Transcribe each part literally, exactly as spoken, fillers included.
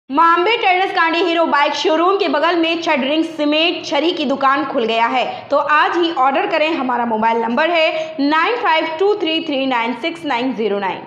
मामबे traders Kandi Hero bike showroom के बगल में छड़ रिंग सीमेंट छरी की दुकान खुल गया है। तो आज ही ऑर्डर करें। हमारा मोबाइल नंबर है nine five two three three nine six nine zero nine.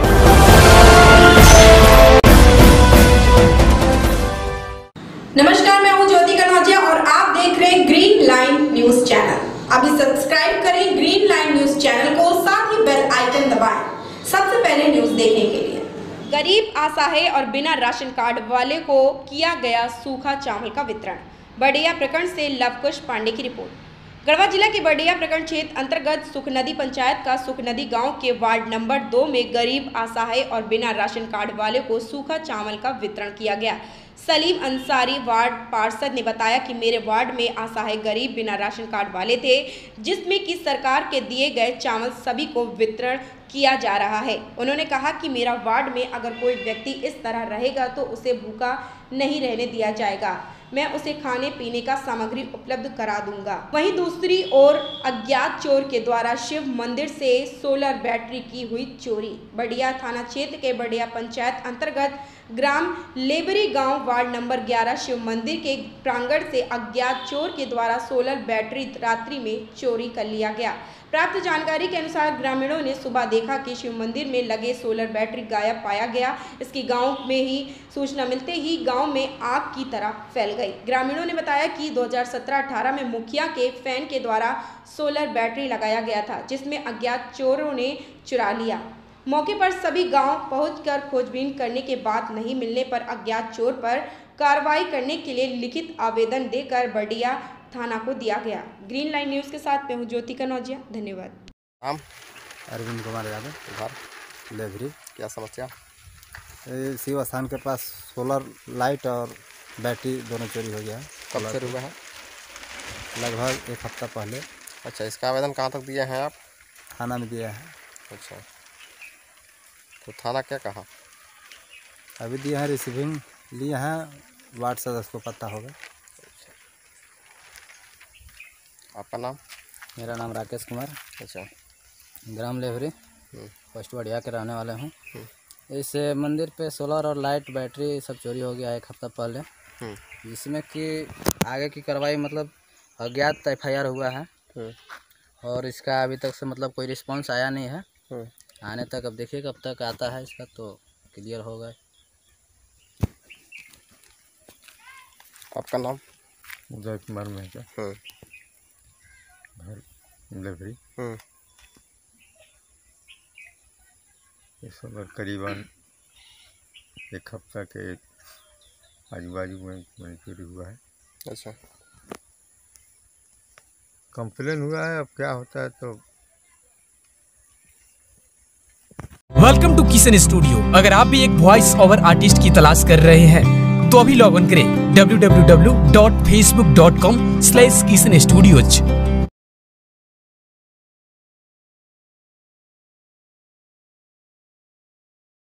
नमस्कार, मैं हूं ज्योति कनौजिया और आप देख रहे हैं ग्रीन लाइन न्यूज चैनल। अभी सब्सक्राइब करें ग्रीन लाइन न्यूज चैनल को, साथ ही बेल आइकन दबाएं सबसे पहले न्यूज देखने के लिए। गरीब, असहाय और बिना राशन कार्ड वाले को किया गया सूखा चावल का वितरण। बड़िया प्रखंड से लवकुश पांडे की रिपोर्ट। गढ़वा जिला के बड़िया प्रखंड क्षेत्र अंतर्गत सुख नदी पंचायत का सुख नदी गांव के वार्ड नंबर दो में गरीब, असहाय और बिना राशन कार्ड वाले को सूखा चावल का वितरण किया गया। सलीम अंसारी वार्ड पार्षद ने बताया कि मेरे वार्ड में असहाय, गरीब, बिना राशन कार्ड वाले थे, जिसमें कि सरकार के दिए गए चावल सभी को वितरण किया जा रहा है। उन्होंने कहा कि मेरा वार्ड में अगर कोई व्यक्ति इस तरह रहेगा तो उसे भूखा नहीं रहने दिया जाएगा। मैं उसे खाने पीने का सामग्री उपलब्ध करा दूंगा। वहीं दूसरी ओर अज्ञात चोर के द्वारा शिव मंदिर से सोलर बैटरी की हुई चोरी। बड़िया थाना क्षेत्र के बड़िया पंचायत अंतर्गत ग्राम लेबरी गांव वार्ड नंबर ग्यारह शिव मंदिर के प्रांगण से अज्ञात चोर के द्वारा सोलर बैटरी रात्रि में चोरी कर लिया गया। प्राप्त जानकारी के अनुसार ग्रामीणों ने सुबह देखा कि शिव मंदिर में लगे सोलर बैटरी गायब पाया गया। इसकी गांव में ही सूचना मिलते ही गांव में आग की तरह फैल गई। ग्रामीणों ने बताया कि दो हज़ार सत्रह अठारह में मुखिया के फैन के द्वारा सोलर बैटरी लगाया गया था, जिसमें अज्ञात चोरों ने चुरा लिया। मौके पर सभी गांव पहुंचकर खोजबीन करने के बाद नहीं मिलने पर अज्ञात चोर पर कार्रवाई करने के लिए लिखित आवेदन देकर बड़िया थाना को दिया गया। ग्रीन लाइन न्यूज़ के साथ मैं हूं ज्योति कनौजिया। धन्यवाद। नाम? अरविंद कुमार यादव। घर? लेवरी। क्या समस्या? शिव स्थान के पास सोलर लाइट और बैटरी दोनों चोरी हो गया है। कब से हुआ है? लगभग एक हफ्ता पहले। अच्छा, इसका आवेदन कहाँ तक दिए हैं आप? थाना में दिया है। अच्छा, तो थाना क्या कहा? अभी दिए हैं, रिसीविंग लिए हैं, वार्ड सदस्य को पता होगा। आपका नाम? मेरा नाम राकेश कुमार। अच्छा, ग्राम लेवरी, पोस्ट बढ़िया के रहने वाले हूँ। इस मंदिर पे सोलर और लाइट बैटरी सब चोरी हो गया एक हफ्ता पहले, जिसमें कि आगे की कार्रवाई मतलब अज्ञात एफ आई आर हुआ है और इसका अभी तक से मतलब कोई रिस्पांस आया नहीं है। आने तक अब देखिए कब तक आता है इसका, तो क्लियर होगा। आपका नाम? उदय कुमार मेहता। हम्म घर लेवरी। हम्म ये सब करीबन एक हफ्ता के आजू बाजू में में चोरी हुआ है। अच्छा, कंप्लेन हुआ है, अब क्या होता है तो। Welcome to Kishan studio. अगर आप भी एक वॉइस ओवर आर्टिस्ट की तलाश कर रहे हैं तो अभी लॉग इन करें W W W dot Facebook dot com slash Kishan studios.